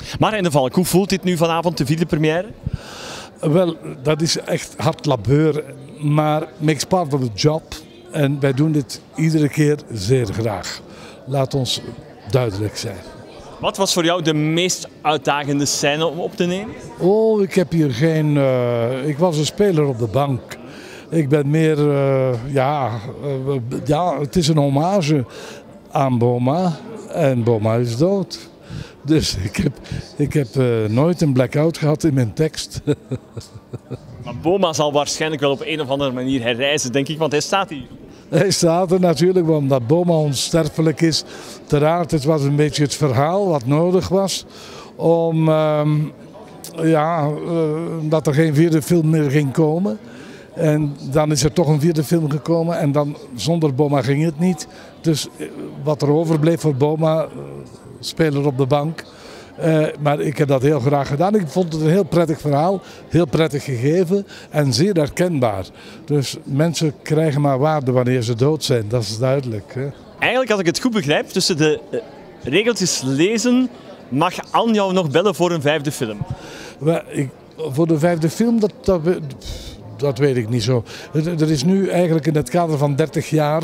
Marijn de Valk, hoe voelt dit nu vanavond, de vierde première? Wel, dat is echt hard labeur, maar makes part of the job. En wij doen dit iedere keer zeer graag. Laat ons duidelijk zijn. Wat was voor jou de meest uitdagende scène om op te nemen? Oh, ik heb hier geen... ik was een speler op de bank. Ik ben meer... het is een hommage aan Boma. En Boma is dood. Dus ik heb nooit een blackout gehad in mijn tekst. Maar Boma zal waarschijnlijk wel op een of andere manier herrijzen, denk ik, want hij staat hier. Hij staat er natuurlijk, omdat Boma onsterfelijk is. Uiteraard, het was een beetje het verhaal wat nodig was om dat er geen vierde film meer ging komen. En dan is er toch een vierde film gekomen en dan zonder Boma ging het niet. Dus wat er overbleef voor Boma, speler op de bank. Maar ik heb dat heel graag gedaan. Ik vond het een heel prettig verhaal, heel prettig gegeven en zeer herkenbaar. Dus mensen krijgen maar waarde wanneer ze dood zijn, dat is duidelijk. Hè. Eigenlijk, als ik het goed begrijp, tussen de regeltjes lezen, mag Anne jou nog bellen voor een vijfde film? Voor de vijfde film, dat weet ik niet zo. Er is nu eigenlijk in het kader van 30 jaar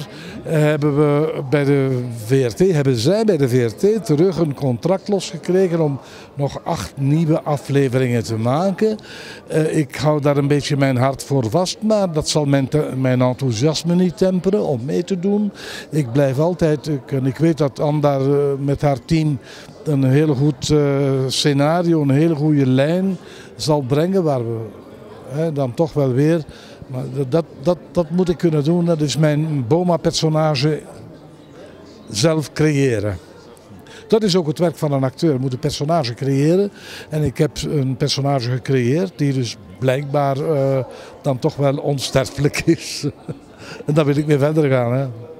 hebben zij bij de VRT terug een contract losgekregen om nog 8 nieuwe afleveringen te maken. Ik hou daar een beetje mijn hart voor vast, maar dat zal mijn enthousiasme niet temperen om mee te doen. Ik blijf altijd, en ik weet dat Anne daar met haar team een heel goed scenario, een hele goede lijn zal brengen waar we... dan toch wel weer. Maar dat moet ik kunnen doen. Dat is mijn Boma-personage zelf creëren. Dat is ook het werk van een acteur. Je moet een personage creëren. En ik heb een personage gecreëerd die dus blijkbaar dan toch wel onsterfelijk is. En dan wil ik weer verder gaan. Hè.